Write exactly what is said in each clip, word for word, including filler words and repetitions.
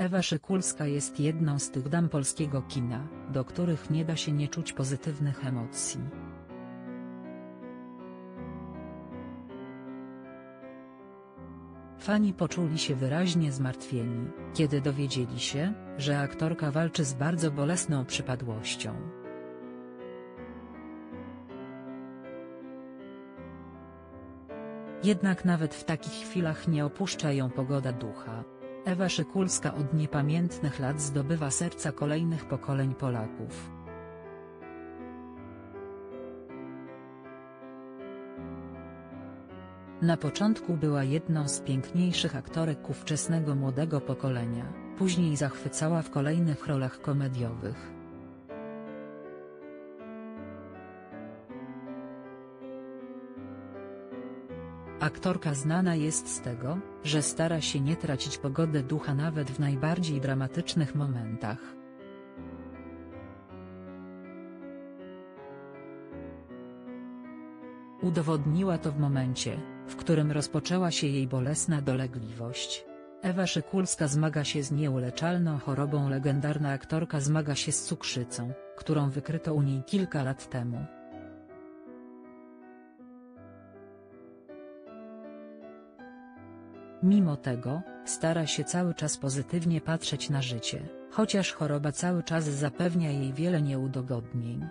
Ewa Szykulska jest jedną z tych dam polskiego kina, do których nie da się nie czuć pozytywnych emocji. Fani poczuli się wyraźnie zmartwieni, kiedy dowiedzieli się, że aktorka walczy z bardzo bolesną przypadłością. Jednak nawet w takich chwilach nie opuszcza ją pogoda ducha. Ewa Szykulska od niepamiętnych lat zdobywa serca kolejnych pokoleń Polaków. Na początku była jedną z piękniejszych aktorek ówczesnego młodego pokolenia, później zachwycała w kolejnych rolach komediowych. Aktorka znana jest z tego, że stara się nie tracić pogody ducha nawet w najbardziej dramatycznych momentach. Udowodniła to w momencie, w którym rozpoczęła się jej bolesna dolegliwość. Ewa Szykulska zmaga się z nieuleczalną chorobą. Legendarna aktorka zmaga się z cukrzycą, którą wykryto u niej kilka lat temu. Mimo tego, stara się cały czas pozytywnie patrzeć na życie, chociaż choroba cały czas zapewnia jej wiele nieudogodnień.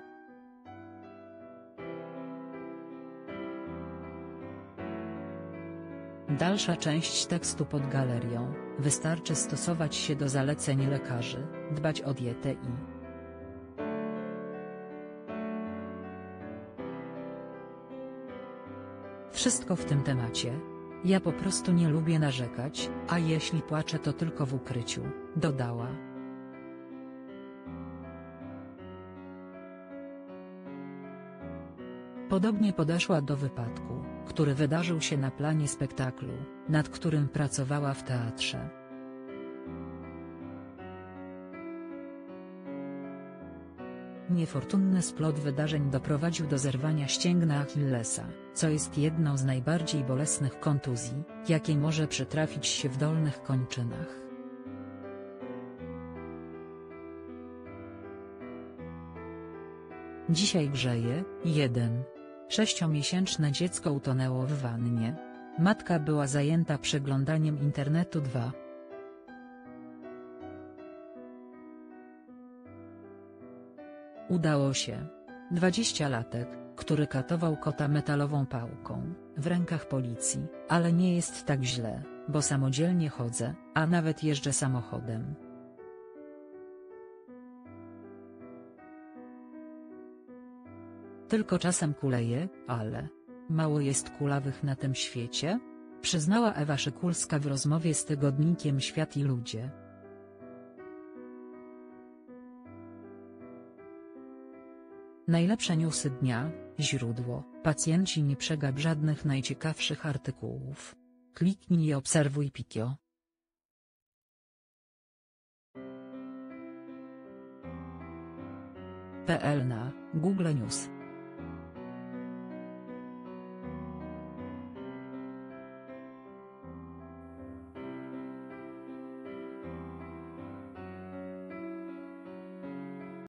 Dalsza część tekstu pod galerią. Wystarczy stosować się do zaleceń lekarzy, dbać o dietę i wszystko w tym temacie. Ja po prostu nie lubię narzekać, a jeśli płaczę to tylko w ukryciu, dodała. Podobnie podeszła do wypadku, który wydarzył się na planie spektaklu, nad którym pracowała w teatrze. Niefortunny splot wydarzeń doprowadził do zerwania ścięgna Achillesa, co jest jedną z najbardziej bolesnych kontuzji, jakie może przytrafić się w dolnych kończynach. Dzisiaj grzeje. jeden. Sześciomiesięczne dziecko utonęło w wannie. Matka była zajęta przeglądaniem internetu. dwa. Udało się. dwudziestolatek, który katował kota metalową pałką, w rękach policji, ale nie jest tak źle, bo samodzielnie chodzę, a nawet jeżdżę samochodem. Tylko czasem kuleję, ale mało jest kulawych na tym świecie, przyznała Ewa Szykulska w rozmowie z tygodnikiem Świat i Ludzie. Najlepsze newsy dnia, źródło, pacjenci. Nie przegap żadnych najciekawszych artykułów. Kliknij i obserwuj Pikio. kropka pe el na Google News.